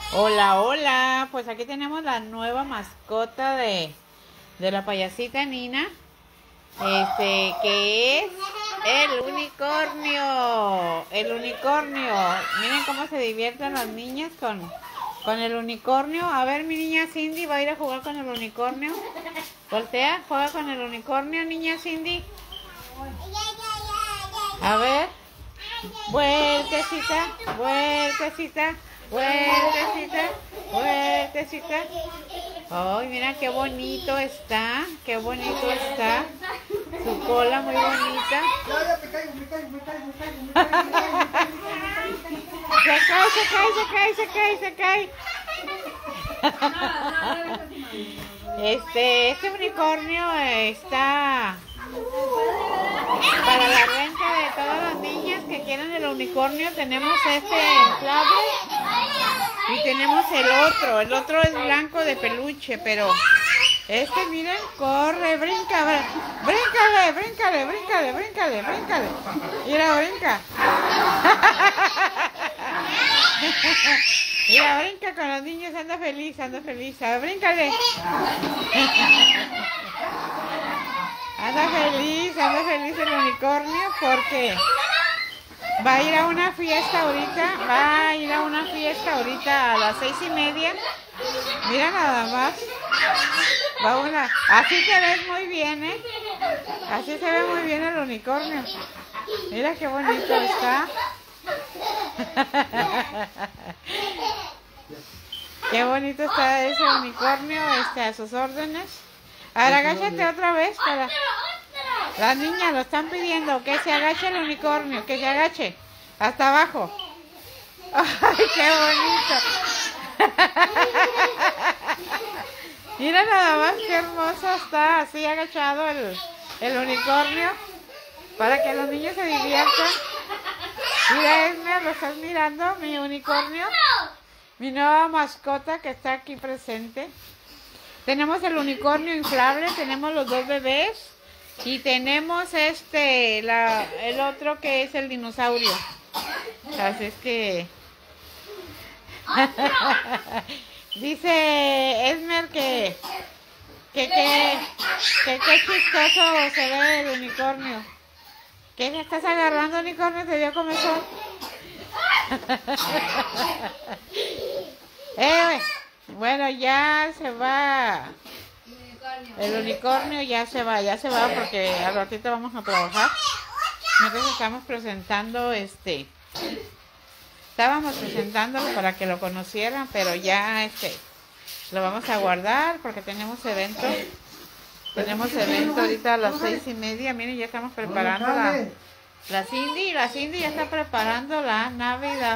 Hola, hola. Pues aquí tenemos la nueva mascota de la payasita Nina. Que es el unicornio. El unicornio. Miren cómo se divierten las niñas con el unicornio. A ver, mi niña Cindy va a ir a jugar con el unicornio. Voltea, juega con el unicornio, niña Cindy. A ver. Vueltecita, vueltecita, vueltecita, vueltecita. Ay, mira qué bonito está, qué bonito está. Su cola muy bonita. Se cae, se cae, se cae, se cae, se cae. Este unicornio está para la renta de todas las niñas que quieren el unicornio. Tenemos este inflable y tenemos el otro es blanco de peluche, pero este, miren, corre, brinca, bríncale, bríncale, bríncale, bríncale, bríncale. Mira, brinca. Mira, brinca con los niños, anda feliz, anda feliz. A ver, bríncale. Anda feliz el unicornio porque va a ir a una fiesta ahorita, a las 6:30. Mira nada más. Así se ve muy bien, ¿eh? Así se ve muy bien el unicornio. Mira qué bonito está. Qué bonito está ese unicornio, a sus órdenes. Ahora agáchate otra vez para... Las niñas lo están pidiendo, que se agache el unicornio, que se agache. Hasta abajo. ¡Ay, qué bonito! Mira nada más qué hermoso está, así agachado el unicornio. Para que los niños se diviertan. Mira, Esmer, ¿lo estás mirando? Mi unicornio. Mi nueva mascota que está aquí presente. Tenemos el unicornio inflable, tenemos los dos bebés y tenemos el otro que es el dinosaurio. Así es que dice Esmer que qué chistoso se ve el unicornio. ¿Qué me estás agarrando, unicornio? ¿Te dio comezón? Bueno, ya se va. El unicornio ya se va porque al ratito vamos a trabajar. Nosotros estamos presentando estábamos presentándolo para que lo conocieran, pero ya lo vamos a guardar porque tenemos evento. Tenemos evento ahorita a las 6:30. Miren, ya estamos preparando la Cindy ya está preparando la Navidad.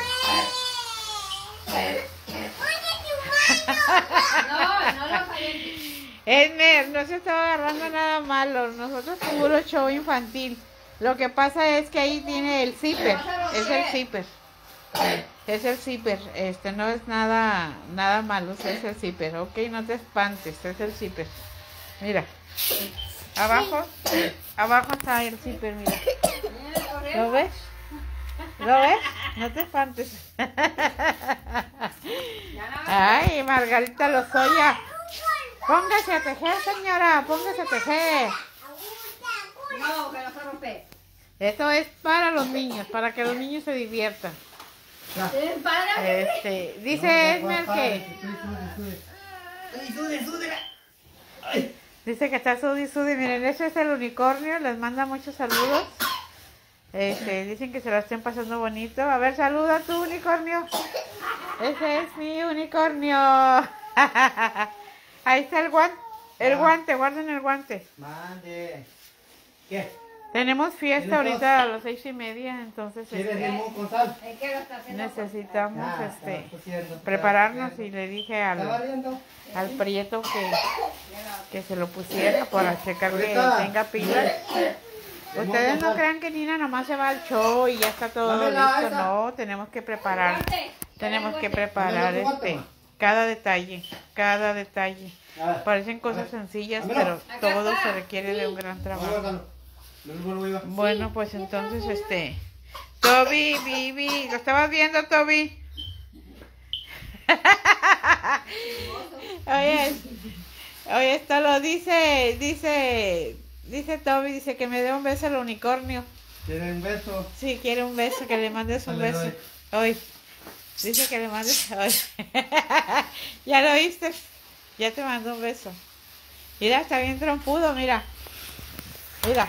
Esmer, no se estaba agarrando nada malo. Nosotros puro show infantil. Lo que pasa es que ahí tiene el zipper. Es el zipper. Es el zipper. No es nada malo. Es el zipper. Ok, no te espantes. Es el zipper. Mira. Abajo está el zipper, mira. ¿Lo ves? ¿Lo ves? No te espantes. Ay, Margarita Lozoya. Póngase a tejer, señora. Póngase a tejer. No, que no se rompe. Esto es para los niños, para que los niños se diviertan. Dice Esmer que... Dice que está sudi. Miren, ese es el unicornio. Les manda muchos saludos. Dicen que se lo estén pasando bonito. A ver, saluda tu unicornio. Ese es mi unicornio. Ahí está el guante. El guante, guarden el guante. Mande. ¿Qué? Tenemos fiesta ahorita a las 6:30, entonces ¿Quieres limón con sal? necesitamos prepararnos y le dije al Prieto que se lo pusiera para checar que tenga pilas. Ustedes no crean que Nina nomás se va al show y ya está todo listo. No, tenemos que preparar cada detalle. Parecen cosas sencillas, pero todo se requiere de un gran trabajo. Bueno, pues entonces Toby, Vivi, ¿lo estabas viendo, Toby? Oye, esto lo dice Toby, dice que me dé un beso al unicornio. ¿Quiere un beso? Sí, quiere un beso, que le mandes un Le beso. doy. Hoy. Dice que le mandes hoy. ¿Ya lo viste? Ya te mandó un beso. Mira, está bien trompudo, mira. Mira.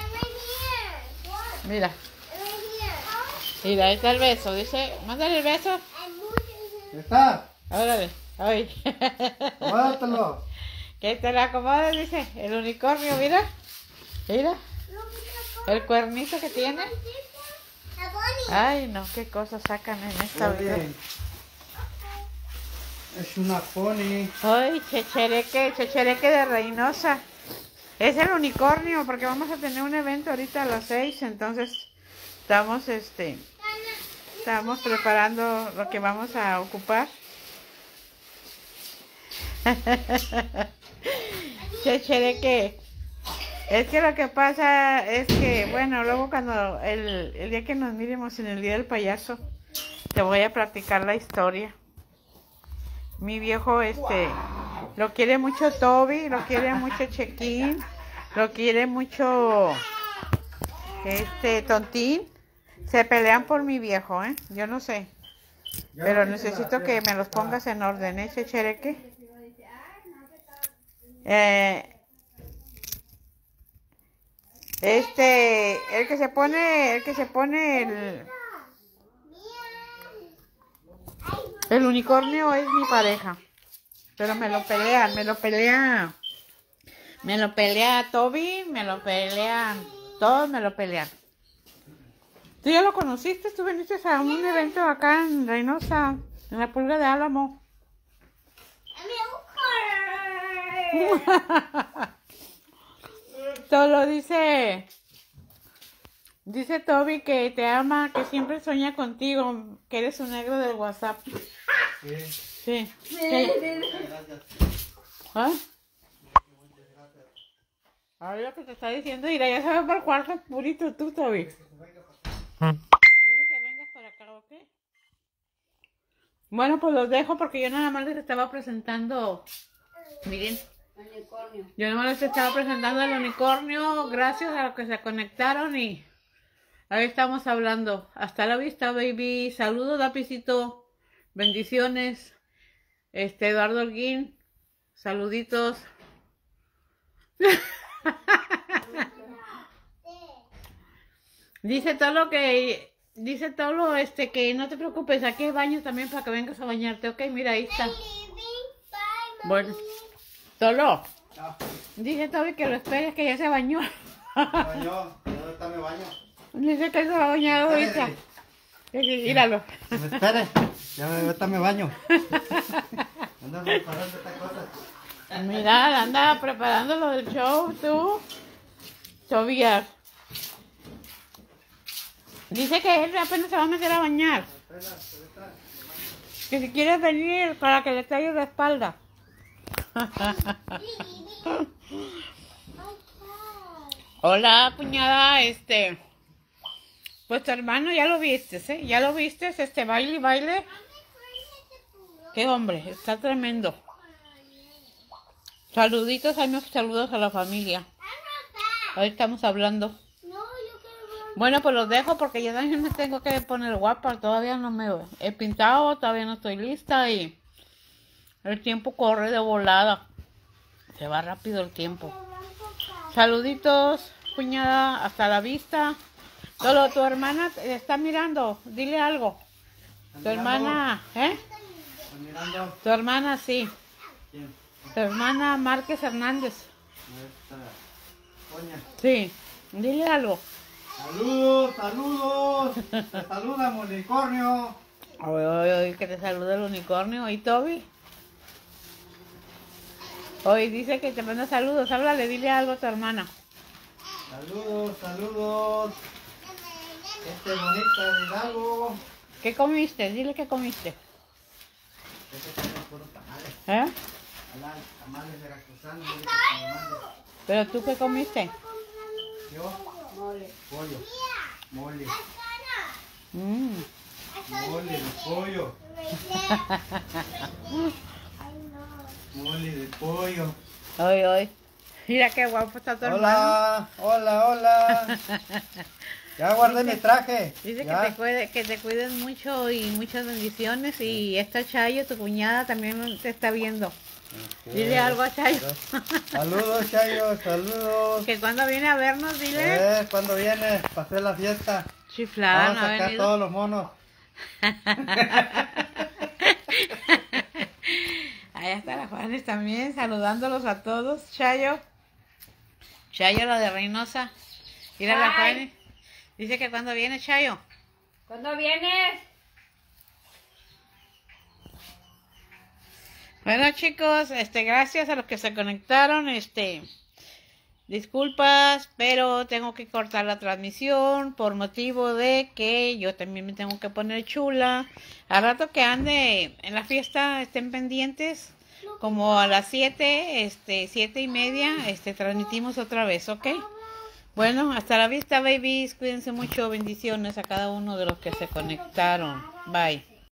Mira. Mira, ahí está el beso. Dice, mándale el beso. ¿Está? Órale, hoy. Guárdatelo. Que te la acomodes, dice. El unicornio, mira. Mira. El cuernito que tiene. Ay, no, qué cosas sacan en esta vida. Oye, es una pony. Ay, chechereque de Reynosa. Es el unicornio, porque vamos a tener un evento ahorita a las 6, entonces estamos preparando lo que vamos a ocupar. Chechereque. Es que lo que pasa es que, bueno, luego cuando el día que nos miremos en el día del payaso, te voy a platicar la historia. Mi viejo, lo quiere mucho Toby, lo quiere mucho Chequín, lo quiere mucho, Tontín. Se pelean por mi viejo, yo no sé. Pero necesito que me los pongas en orden, Chechereque. El que se pone el unicornio es mi pareja. Pero me lo pelea Toby, todos me lo pelean. ¿Tú ya lo conociste? ¿Tú viniste a un evento acá en Reynosa, en la Pulga de Álamo? Solo dice Toby que te ama, que siempre sueña contigo, que eres un negro del WhatsApp. Sí. Sí. ¿Ah? Ahora lo que te está diciendo, mira, ya sabes por cuál purito tú, Toby. Dice que vengas para acá, ¿ok? Bueno, pues los dejo porque yo nada más les estaba presentando. Miren. Unicornio. Yo nomás les estaba presentando el unicornio, gracias a los que se conectaron y ahí estamos hablando. Hasta la vista, baby. Saludos, Lapicito. Bendiciones. Eduardo Holguín. Saluditos. Dice Tolo que no te preocupes, aquí hay baño también para que vengas a bañarte. Ok, mira, ahí está. Bueno. Tolo, dice Toby que lo esperes, que ya se bañó. ¿Bañó? ¿Dónde está mi baño? Dice que se va a bañar ahorita. Míralo. Que me espere. Ahorita me baño. Anda preparando esta cosa. Mira, anda preparando lo del show, tú. Tobias. Dice que él apenas se va a meter a bañar. Que si quieres venir para que le traiga la espalda. Hola, cuñada, pues tu hermano ya lo viste, ya lo viste, baile. Qué hombre, está tremendo. Saluditos, saludos a la familia. Hoy estamos hablando. Bueno, pues los dejo porque yo también me tengo que poner guapa. Todavía no me he pintado, todavía no estoy lista y el tiempo corre de volada. Se va rápido el tiempo. Saluditos, cuñada, hasta la vista. Solo tu hermana te está mirando, dile algo. Tu hermana, ¿Están mirando? Tu hermana, sí. ¿Quién? Tu hermana Márquez Hernández. Esta coña. Sí, dile algo. Saludos, saludos. Te saluda unicornio. Oye, que te saluda el unicornio. ¿Y Toby? Hoy dice que te manda saludos. Háblale, dile algo a tu hermana. Saludos, saludos. Bonita de Hidalgo. ¿Qué comiste? Dile qué comiste. Tengo puros tamales. Tamales veracruzanos. ¿Pero tú qué comiste? Yo, Mole. pollo. Mole. Mm. Mole de pollo. Mole de pollo. Hoy, hoy. Mira qué guapo está tu hermano. Hola, hola, hola. Ya guardé mi traje. Dice ya. que te cuides mucho y muchas bendiciones. Y esta Chayo, tu cuñada, también te está viendo. Ok. Dile algo a Chayo. Saludos, Chayo, saludos. Que cuando viene a vernos, dile. ¿Cuándo viene? Pasé la fiesta. Chiflada, Vamos no a ha sacar venido. todos los monos. Allá está la Juanes también, saludándolos a todos. Chayo. Chayo, la de Reynosa. Mira la Ay. Juanes. Dice que cuando viene Chayo. ¿Cuándo vienes? Bueno, chicos, gracias a los que se conectaron. Disculpas, pero tengo que cortar la transmisión por motivo de que yo también me tengo que poner chula. Al rato que ande en la fiesta, estén pendientes. Como a las 7, 7:30, transmitimos otra vez, ¿ok? Bueno, hasta la vista, babies. Cuídense mucho. Bendiciones a cada uno de los que se conectaron. Bye.